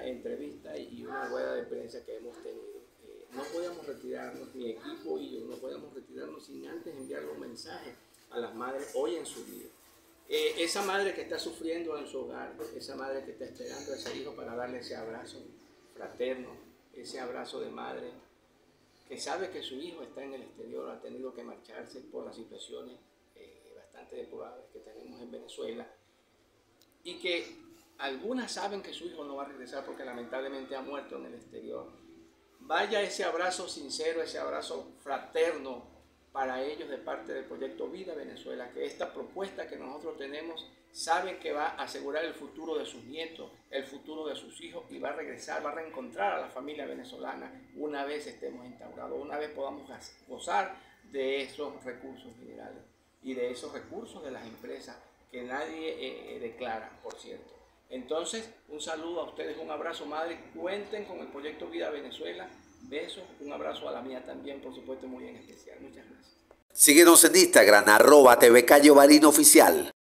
entrevista y una rueda de prensa que hemos tenido. No podíamos retirarnos, mi equipo y yo no podíamos retirarnos sin antes enviarle un mensaje a las madres hoy en su vida. Esa madre que está sufriendo en su hogar, esa madre que está esperando a ese hijo para darle ese abrazo fraterno, ese abrazo de madre, que sabe que su hijo está en el exterior, ha tenido que marcharse por las situaciones bastante deplorables que tenemos en Venezuela, y que algunas saben que su hijo no va a regresar porque lamentablemente ha muerto en el exterior. Vaya ese abrazo sincero, ese abrazo fraterno para ellos de parte del proyecto Vida Venezuela, que esta propuesta que nosotros tenemos saben que va a asegurar el futuro de sus nietos, el futuro de sus hijos, y va a regresar, va a reencontrar a la familia venezolana una vez estemos instaurados, una vez podamos gozar de esos recursos minerales y de esos recursos de las empresas que nadie declara, por cierto. Entonces, un saludo a ustedes, un abrazo, madre. Cuenten con el proyecto Vida Venezuela. Besos, un abrazo a la mía también, por supuesto, muy en especial. Muchas gracias. Síguenos en Instagram, @TVCayoBarino Oficial.